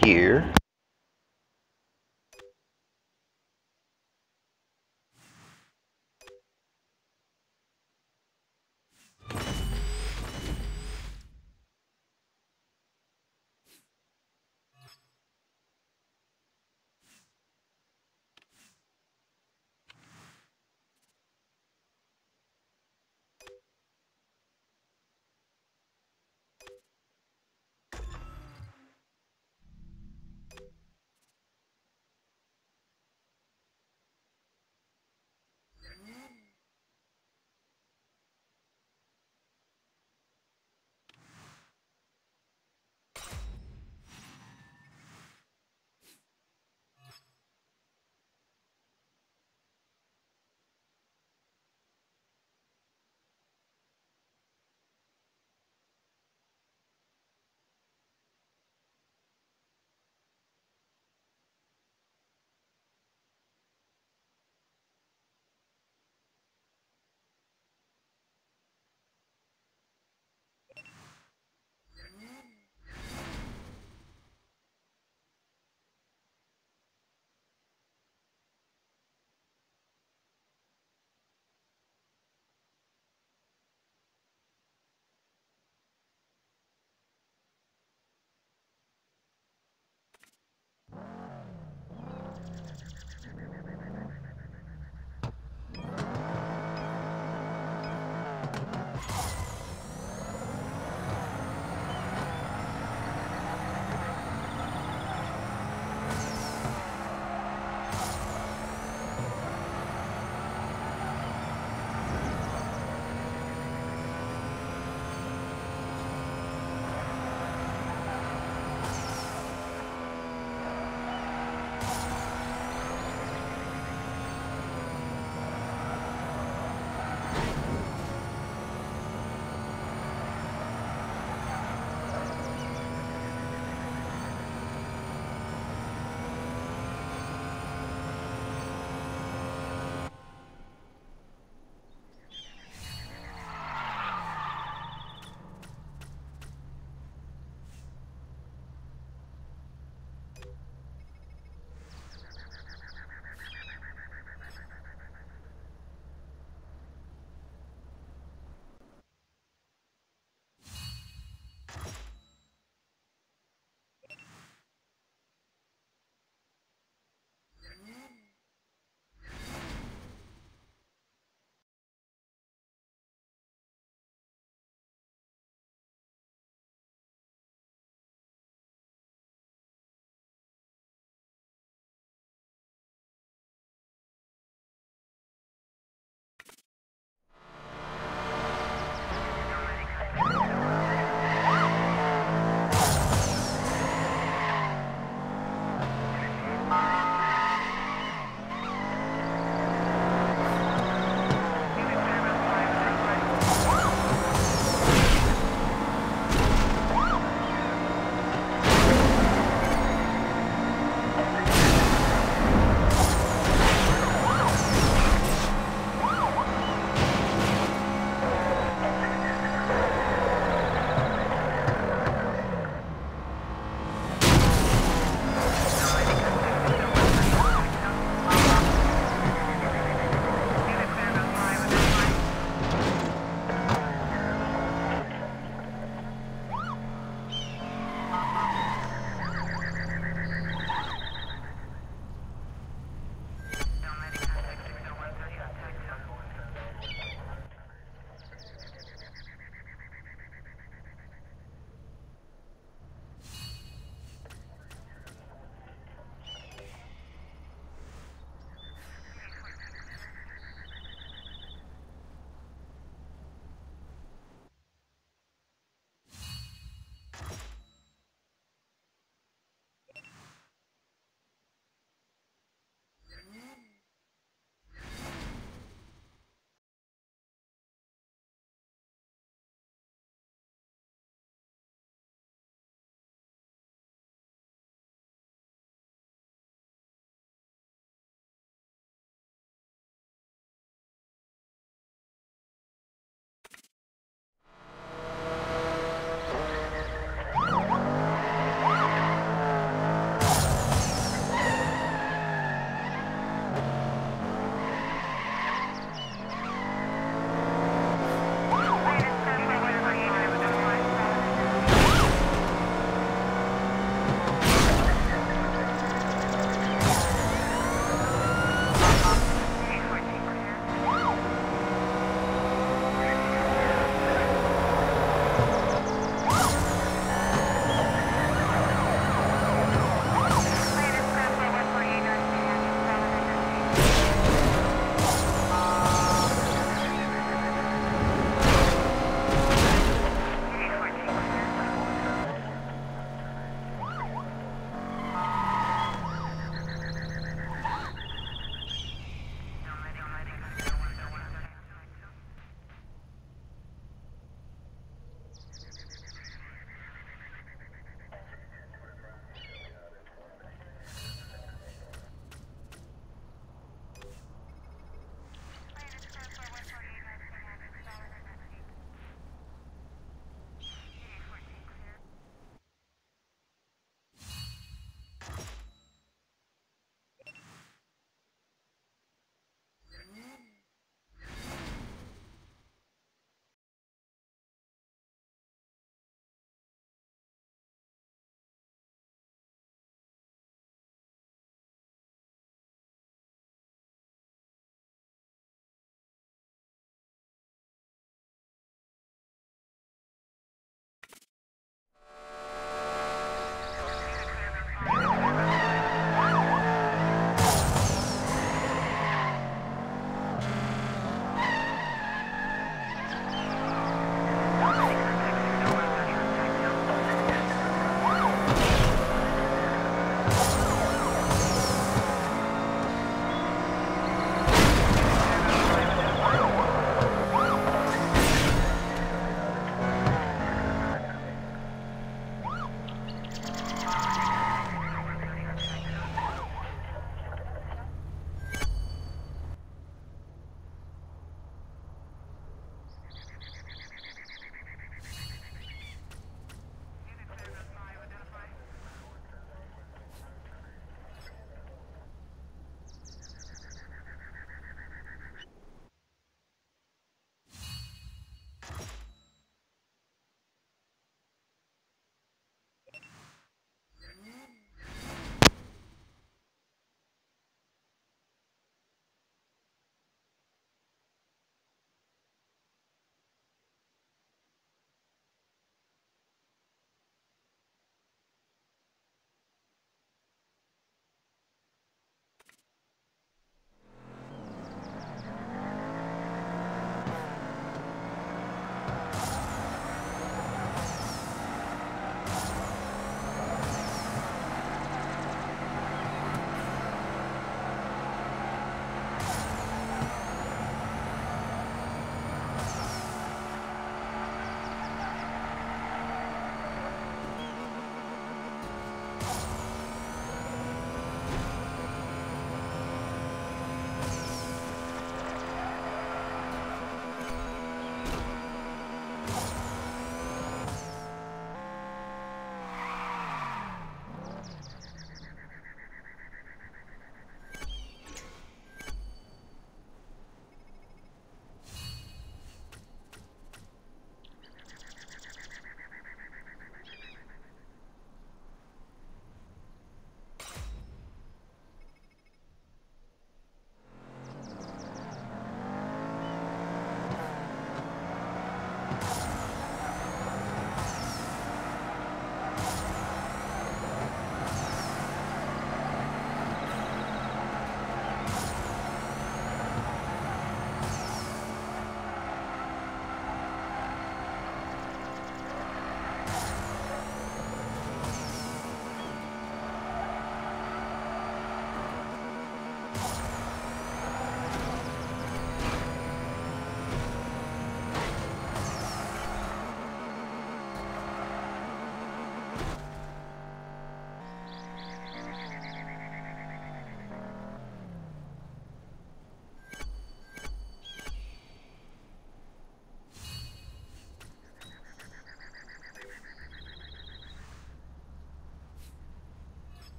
here.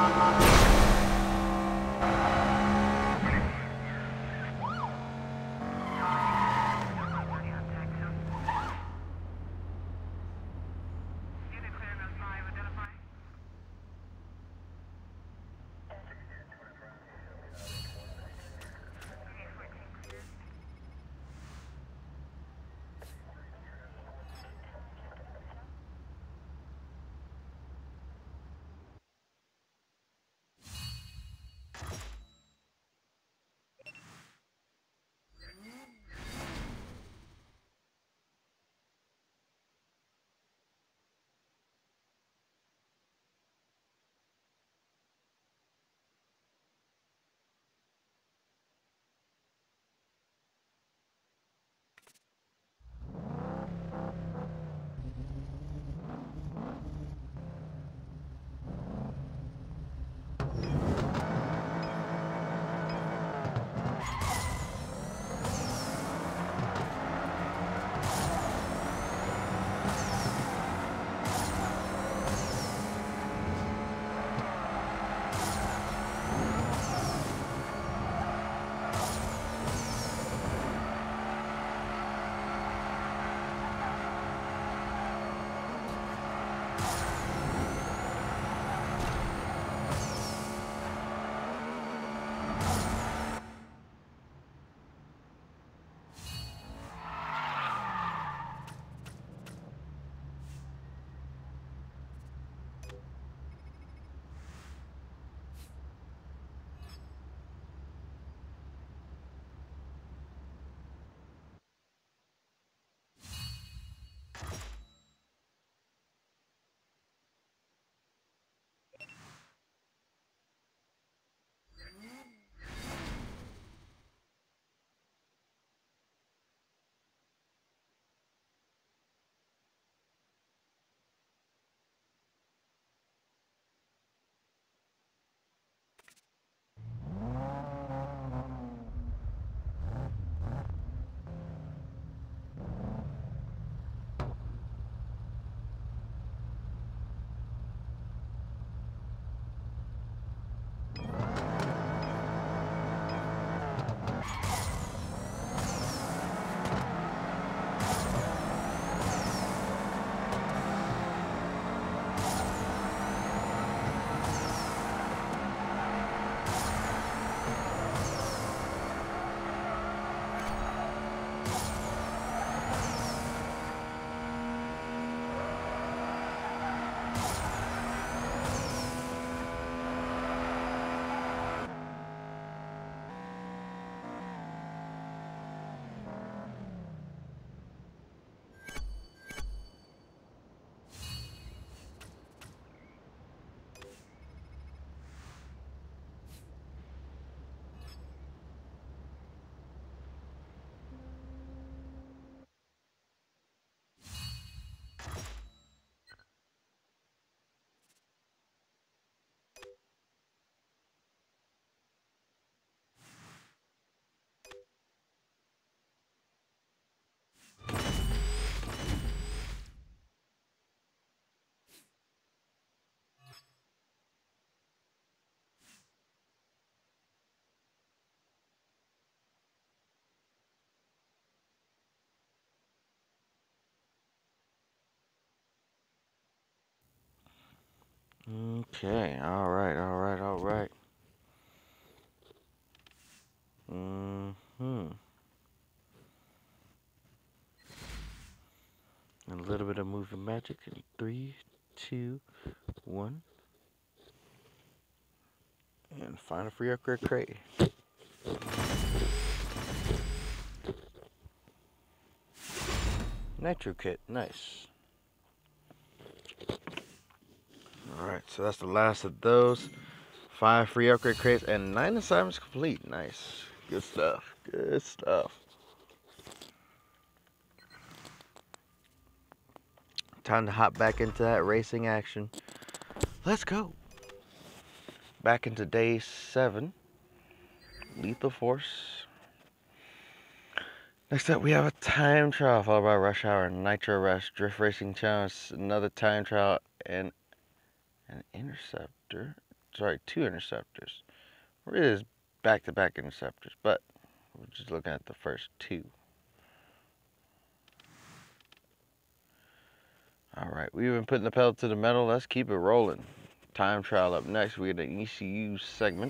Okay, alright. Mm-hmm. And a little bit of moving magic in 3, 2, 1. And find a free upgrade crate. Nitro kit, nice. Alright, so that's the last of those. 5 free upgrade crates and 9 assignments complete. Nice. Good stuff. Good stuff. Time to hop back into that racing action. Let's go. Back into day 7. Lethal Force. Next up, we have a time trial followed by Rush Hour, Nitro Rush, Drift Racing Challenge, another time trial, and an Interceptor sorry, 2 interceptors. It is back-to-back interceptors, but we're just looking at the first 2. All right, we've been putting the pedal to the metal. Let's keep it rolling. Time trial up next. We get an ECU segment.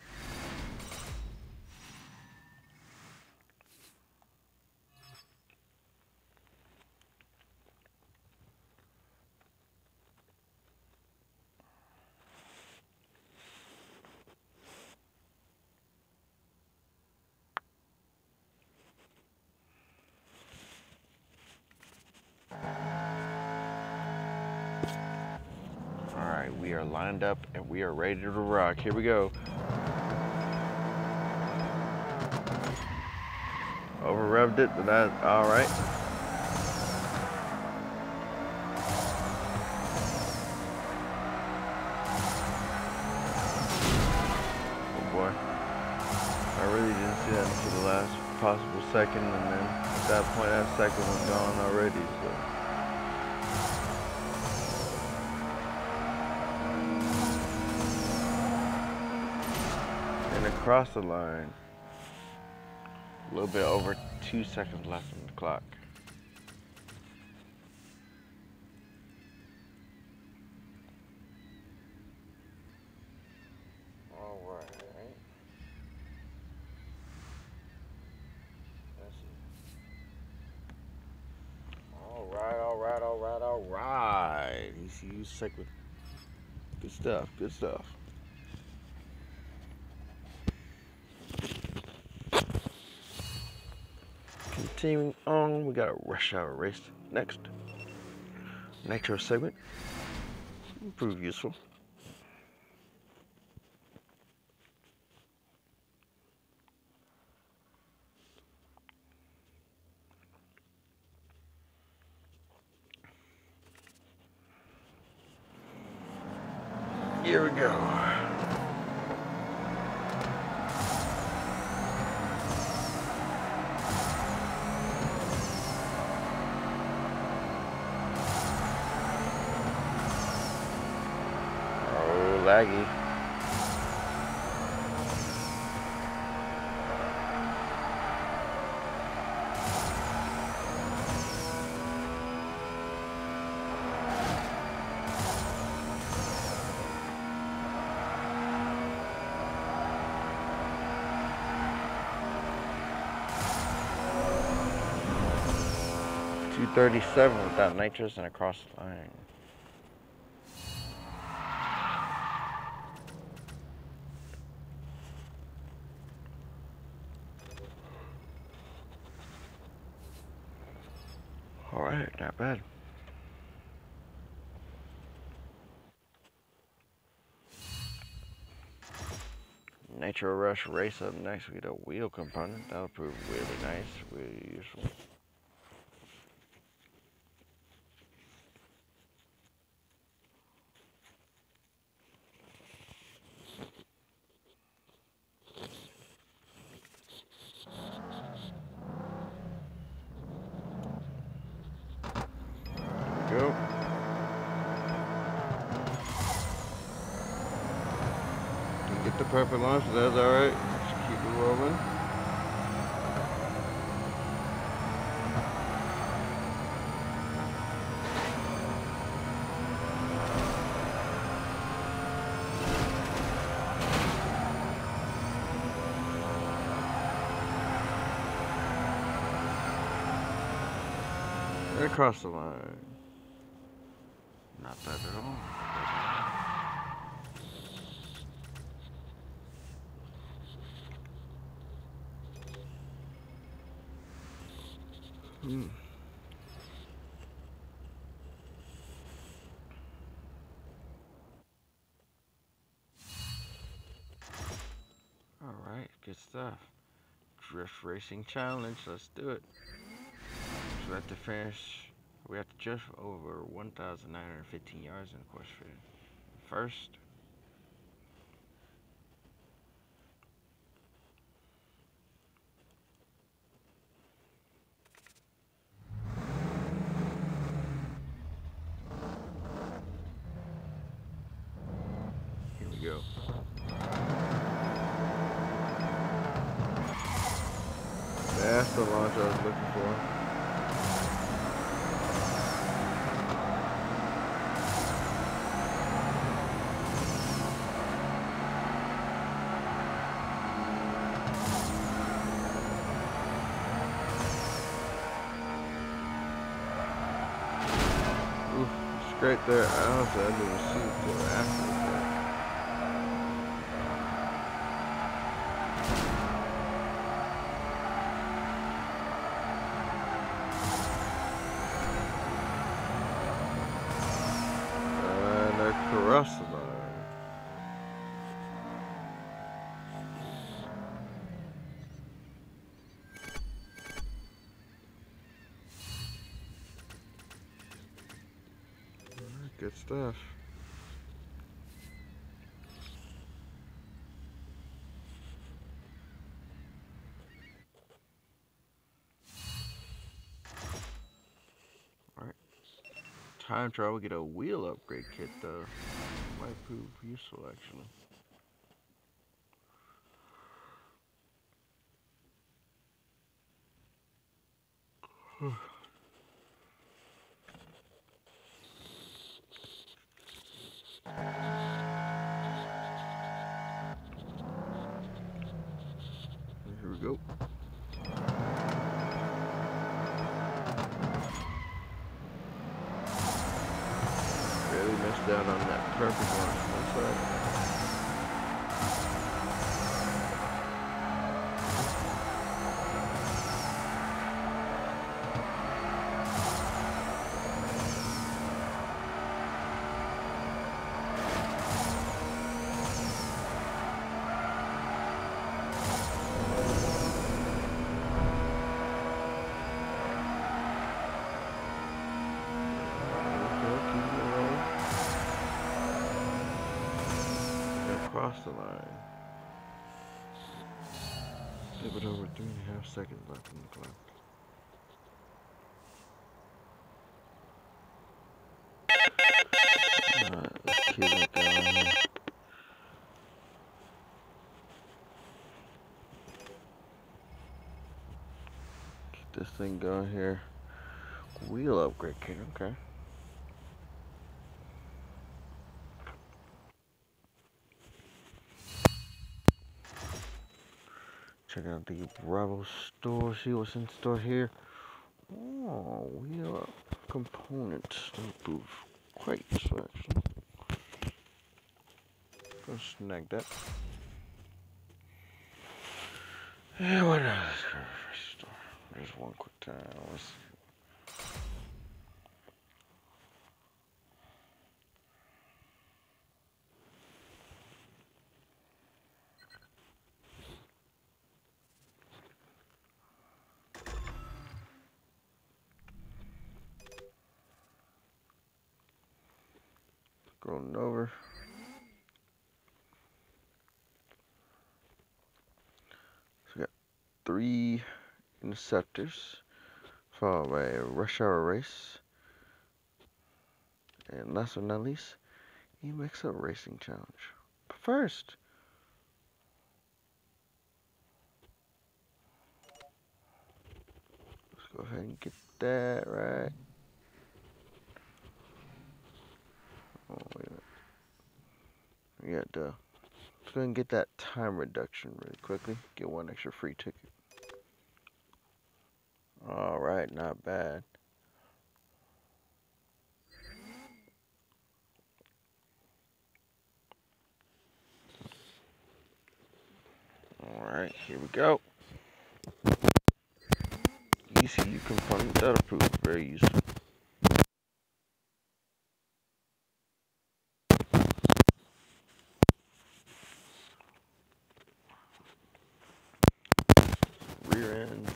Alright, we are lined up and we are ready to rock. Here we go. Over revved it, but that's alright. Oh boy. I really didn't see that until the last possible second, and then at that point that second was gone already, so. Across the line. A little bit over 2 seconds left on the clock. All right. That's it. All right. ECU segment. Good stuff. Good stuff. Continuing on, we got a rush hour race next. Nitro segment. Prove useful. Here we go. Laggy. .237 without nitrous and across the line. Alright, not bad. Nitro Rush race up next. We get a wheel component. That'll prove really nice, really useful. Go. Get the perfect launch, that's alright. Just keep it rolling. Right across the line. Not bad at all. Alright, good stuff. Drift Racing Challenge, let's do it. So we have to finish, we have to drift over 1,915 yards in the course for first. Here we go. That's the launch I was looking for. Oof, straight there. Honestly, I didn't see it till after the fact. And across the line. Good stuff. Alright. Time trial, we get a wheel upgrade kit though. Might prove useful actually. Here we go. Really missed out on that perfect one. That's right. Across the line. A bit over 3.5 seconds left in the clock. Alright, let's keep it down here. Keep this thing going here. Wheel upgrade kit, okay. Check out the Bravo store, see what's in store here. Oh, wheel components. Don't move quite so actually. Go snag that. Yeah, why not? Let's go to the store. There's one quick time. Let's see. Going over. So we got 3 interceptors, followed by a rush hour race, and last but not least, EMX Up Racing Challenge. But first, let's go ahead and get that right. Oh, wait a minute. We got let's go ahead and get that time reduction really quickly. Get 1 extra free ticket. Alright, not bad. Alright, here we go. ECU component, that'll prove very useful. Rear ends.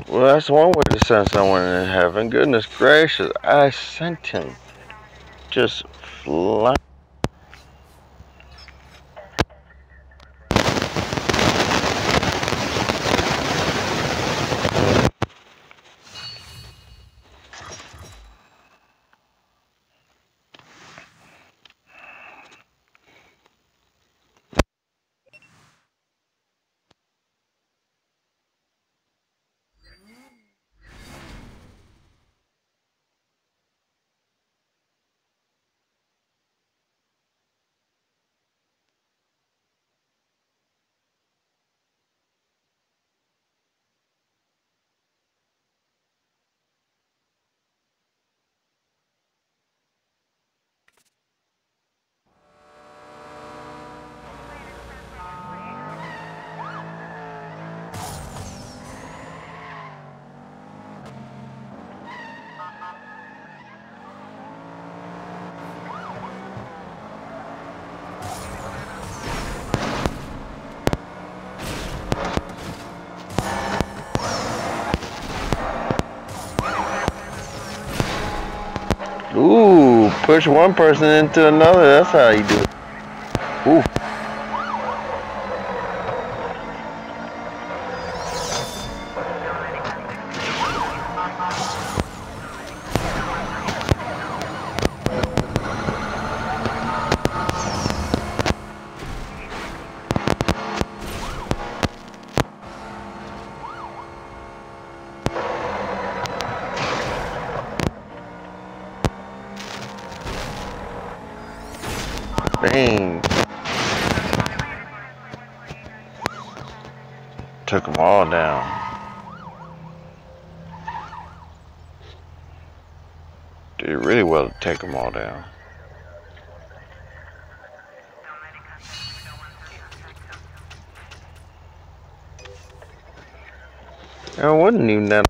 Well, that's one way to send someone in heaven. Goodness gracious, I sent him. Just fly. Ooh, push one person into another. That's how you do it. Ooh. Dang. Took them all down. Did really well to take them all down. I wasn't even that.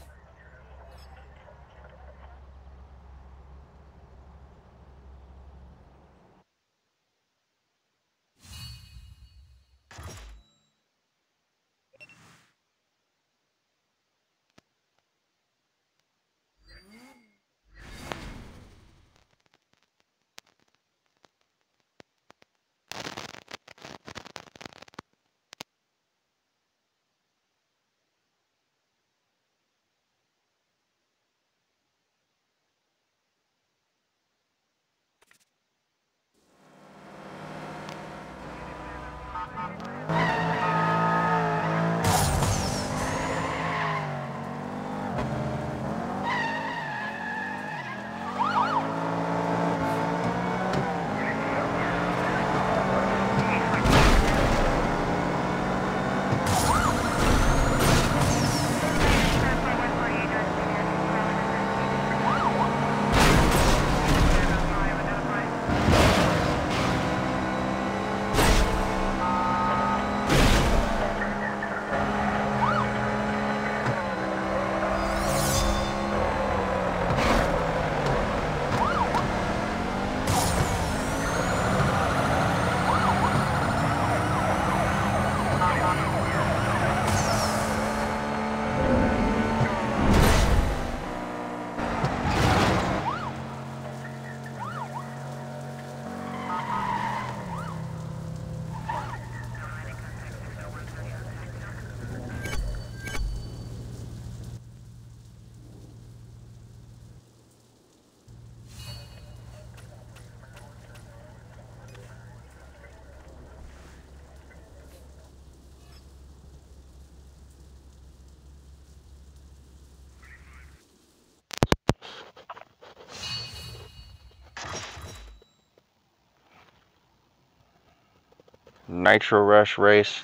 Nitro Rush race.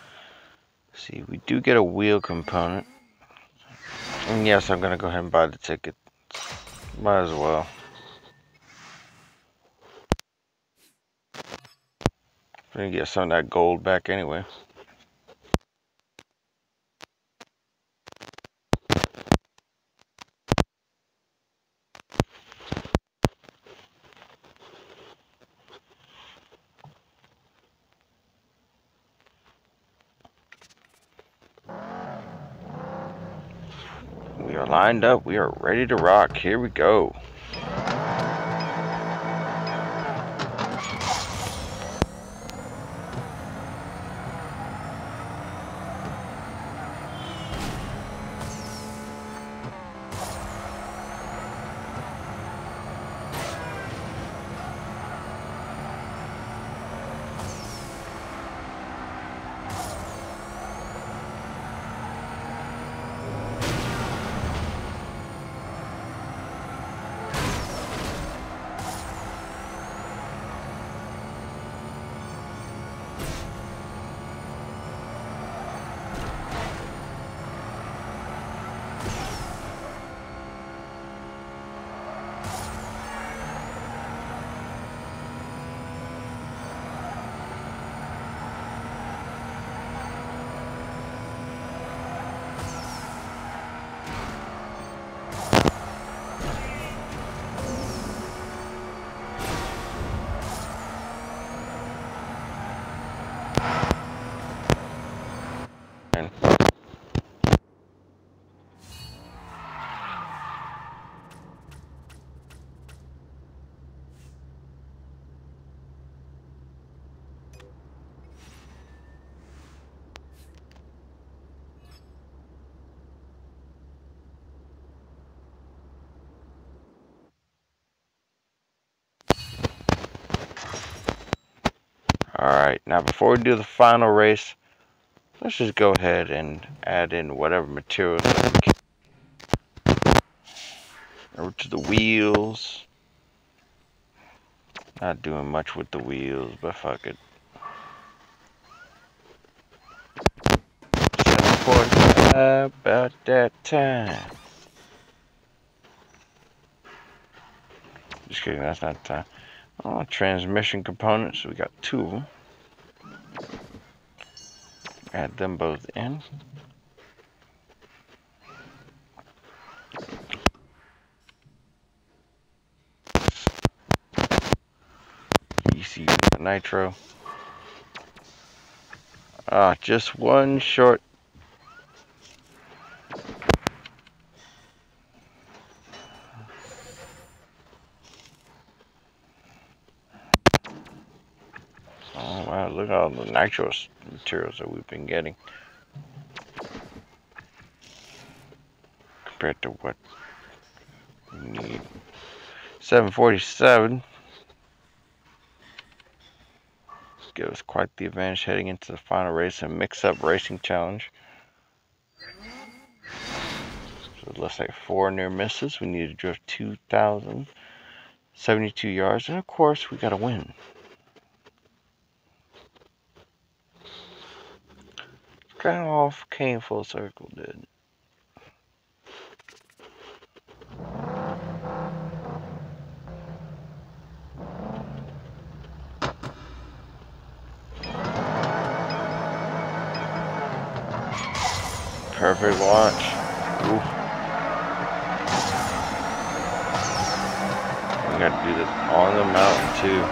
See, we do get a wheel component. And yes, I'm gonna go ahead and buy the ticket. Might as well. I'm gonna get some of that gold back anyway. We are lined up. We are ready to rock. Here we go. Alright, now before we do the final race, let's just go ahead and add in whatever materials that we can. Over to the wheels. Not doing much with the wheels, but fuck it. 7:45, about that time. Just kidding, that's not the time. Oh, transmission components, we got 2 of them. Add them both in. ECU nitro. Just one short. Oh wow, look at all the nitro materials that we've been getting. Compared to what we need. 747. Give us quite the advantage heading into the final race and mix-up racing challenge. So it looks like 4 near misses. We need to drift 2,072 yards, and of course we gotta win. Kind of off came full circle, dude. Perfect launch. Oof. We got to do this on the mountain too.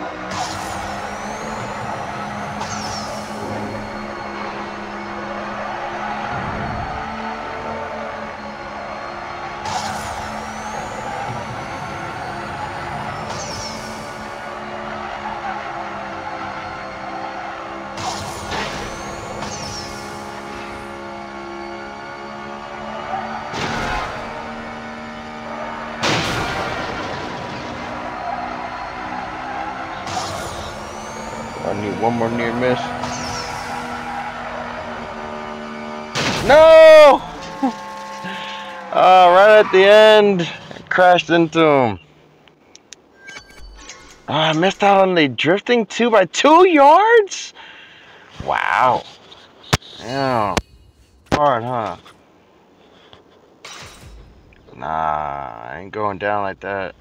I need one more near miss. No! Right at the end, I crashed into him. I missed out on the drifting too by 2 yards? Wow. Yeah. Hard, huh? Nah, I ain't going down like that.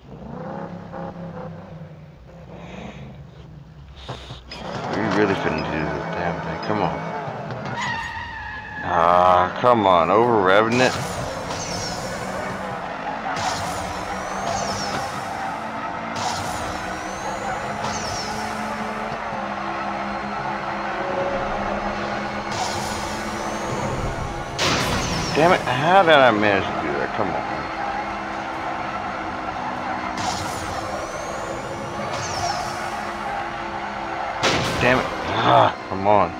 We really couldn't do this damn thing. Come on. Come on. Over revving it. Damn it, how did I manage to do that? Come on. Damn it. Ah, come on.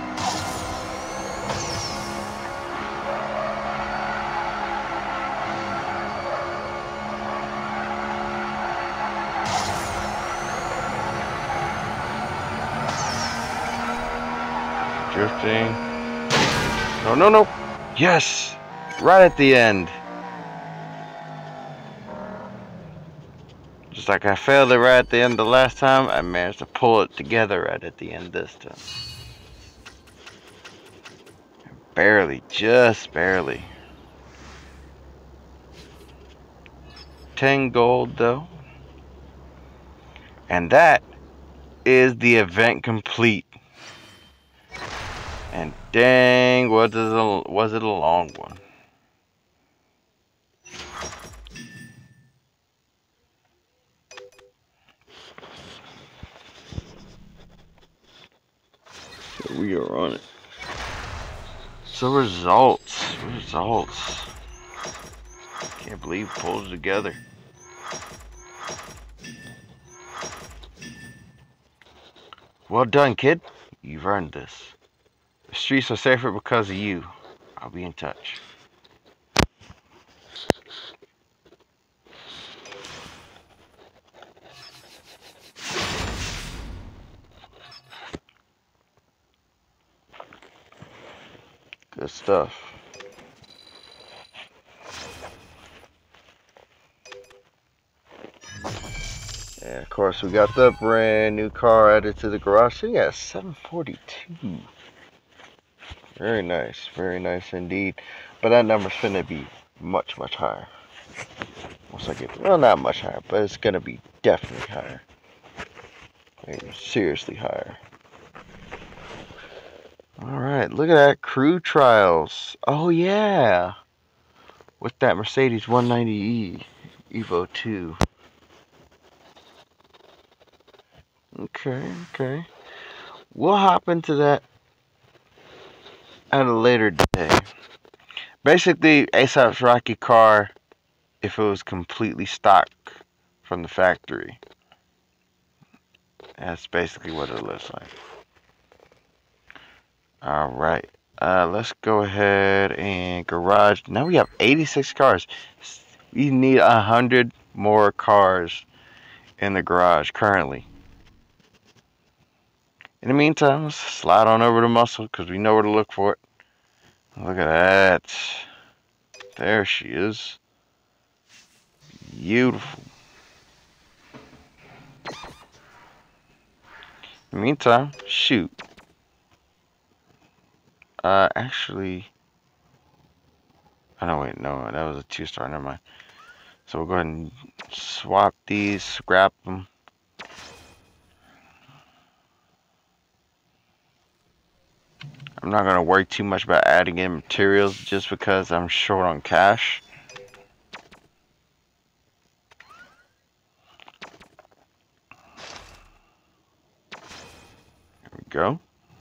Drifting. No, no, no. Yes! Right at the end. Just like I failed it right at the end the last time, I managed to pull it together right at the end this time. Barely, just barely. 10 gold though. And that is the event complete. And dang, was it a long one. So we are on it. So results. Can't believe it pulls together. Well done, kid. You've earned this. The streets are safer because of you. I'll be in touch. Good stuff. And of course, we got the brand new car added to the garage. So yeah, 742. Very nice indeed. But that number's gonna be much higher. Once I get, well, not much higher, but it's gonna be definitely higher. Like, seriously higher. Alright, look at that. Crew trials. Oh yeah. With that Mercedes 190E Evo 2. Okay. We'll hop into that at a later day. Basically, ASAP's Rocky car, if it was completely stock from the factory, that's basically what it looks like. Alright, let's go ahead and garage. Now we have 86 cars. We need 100 more cars in the garage currently. In the meantime, let's slide on over to Muscle because we know where to look for it. Look at that. There she is. Beautiful. In the meantime, shoot. Actually, oh no, wait, no, that was a 2-star, never mind. So we'll go ahead and swap these, scrap them. I'm not going to worry too much about adding in materials just because I'm short on cash. There we go.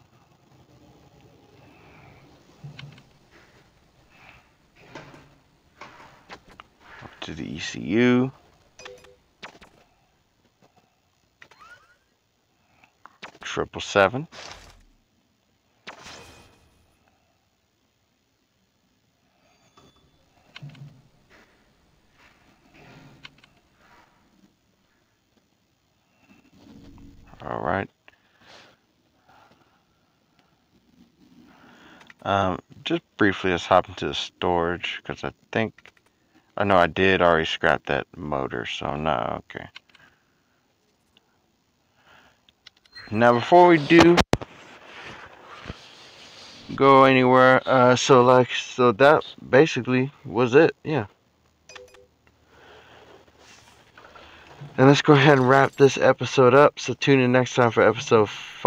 Up to the ECU. Triple 7. Alright. Just briefly, let's hop into the storage, because I think, oh no, I did already scrap that motor, so no, okay. Now, before we do go anywhere, so that basically was it, yeah. And let's go ahead and wrap this episode up. So tune in next time for episode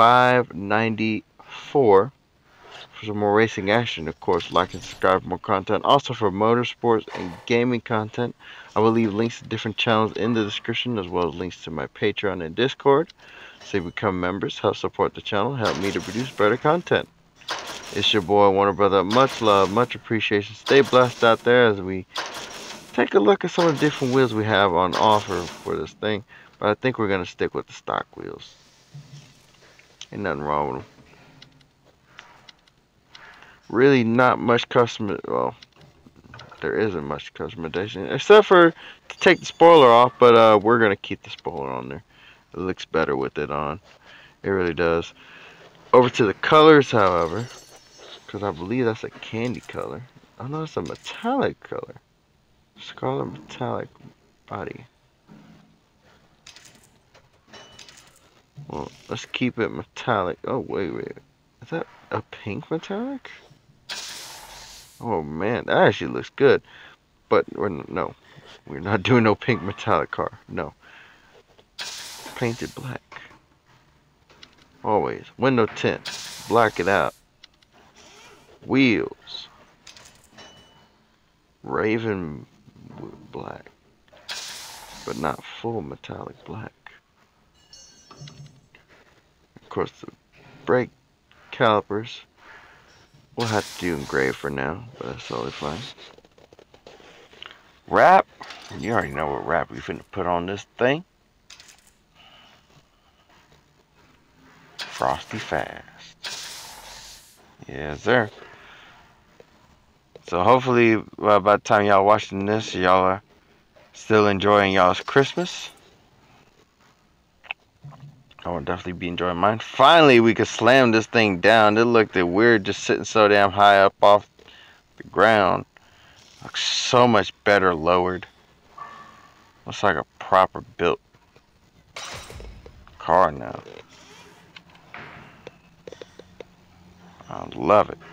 594 for some more racing action. Of course, like and subscribe for more content. Also for motorsports and gaming content, I will leave links to different channels in the description, as well as links to my Patreon and Discord. So you become members, help support the channel, help me to produce better content. It's your boy Warner Brother. Much love, much appreciation. Stay blessed out there as we take a look at some of the different wheels we have on offer for this thing. But I think we're going to stick with the stock wheels. Ain't nothing wrong with them. Really not much well, there isn't much customization except for to take the spoiler off, but we're going to keep the spoiler on there. It looks better with it on. It really does. Over to the colors, however, because I believe that's a candy color. Oh no, it's a metallic color. Scarlet metallic body. Well, let's keep it metallic. Oh, wait. Is that a pink metallic? Oh man, that actually looks good. But no, we're not doing no pink metallic car. No. Painted black. Always. Window tint. Black it out. Wheels. Raven black. But not full metallic black. Of course, the brake calipers. We'll have to do engraved for now, but that's totally fine. Wrap. You already know what wrap we finna put on this thing. Frosty Fast. Yes, sir. So hopefully, by the time y'all watching this, y'all are still enjoying y'all's Christmas. I will definitely be enjoying mine. Finally, we could slam this thing down. It looked weird just sitting so damn high up off the ground. Looks so much better lowered. Looks like a proper built car now. I love it.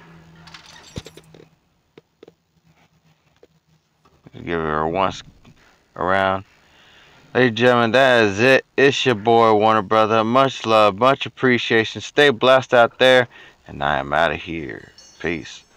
Give her a once around. Ladies and gentlemen, that is it. It's your boy Warner Brother. Much love, much appreciation. Stay blessed out there, and I am out of here. Peace.